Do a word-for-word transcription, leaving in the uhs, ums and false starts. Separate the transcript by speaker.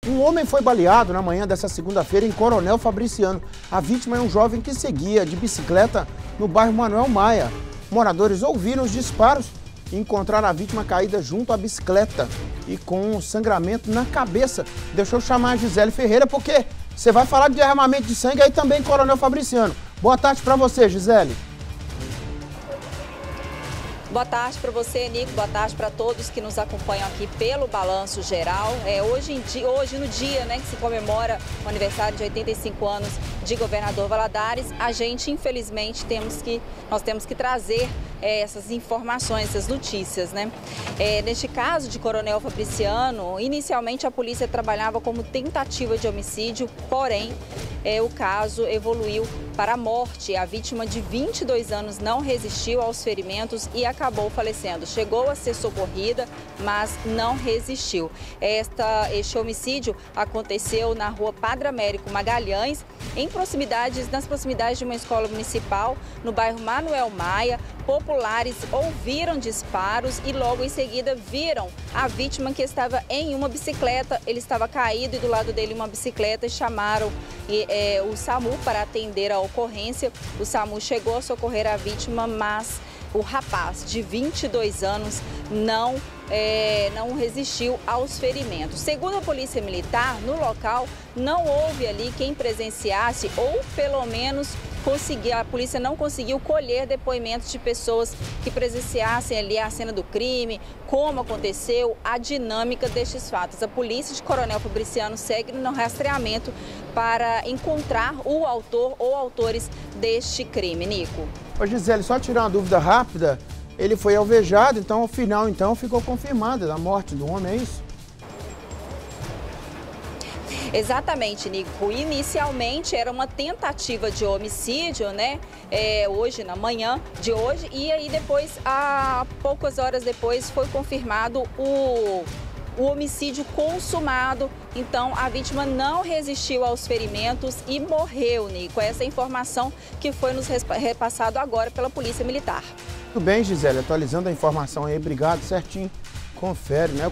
Speaker 1: Um homem foi baleado na manhã dessa segunda-feira em Coronel Fabriciano. A vítima é um jovem que seguia de bicicleta no bairro Manuel Maia. Moradores ouviram os disparos e encontraram a vítima caída junto à bicicleta e com um sangramento na cabeça. Deixa eu chamar a Gisele Ferreira, porque você vai falar de derramamento de sangue aí também em Coronel Fabriciano. Boa tarde para você, Gisele.
Speaker 2: Boa tarde para você, Nico. Boa tarde para todos que nos acompanham aqui pelo Balanço Geral. É, hoje, em dia, hoje, no dia né, que se comemora o aniversário de oitenta e cinco anos de Governador Valadares, a gente, infelizmente, temos que, nós temos que trazer é, essas informações, essas notícias. Né? É, neste caso de Coronel Fabriciano, inicialmente a polícia trabalhava como tentativa de homicídio, porém, é, o caso evoluiu para a morte. A vítima de vinte e dois anos não resistiu aos ferimentos e acabou falecendo. Chegou a ser socorrida, mas não resistiu. Esta, este homicídio aconteceu na rua Padre Américo Magalhães, em proximidades, nas proximidades de uma escola municipal, no bairro Manuel Maia. Populares ouviram disparos e logo em seguida viram a vítima que estava em uma bicicleta. Ele estava caído e do lado dele uma bicicleta e chamaram e, é, o SAMU para atender a ocorrência. O SAMU chegou a socorrer a vítima, mas o rapaz de vinte e dois anos não, é, não resistiu aos ferimentos. Segundo a Polícia Militar, no local não houve ali quem presenciasse ou pelo menos conseguir, a polícia não conseguiu colher depoimentos de pessoas que presenciassem ali a cena do crime, como aconteceu, a dinâmica destes fatos. A polícia de Coronel Fabriciano segue no rastreamento para encontrar o autor ou autores deste crime. Nico.
Speaker 1: Ô Gisele, só tirar uma dúvida rápida, ele foi alvejado, então ao final então ficou confirmada a morte do homem, é isso?
Speaker 2: Exatamente, Nico. Inicialmente era uma tentativa de homicídio, né? É, hoje, na manhã de hoje, e aí depois, há poucas horas depois, foi confirmado o, o homicídio consumado. Então, a vítima não resistiu aos ferimentos e morreu, Nico. Essa é a informação que foi nos repassado agora pela Polícia Militar.
Speaker 1: Tudo bem, Gisele, atualizando a informação aí, obrigado, certinho. Confere, né?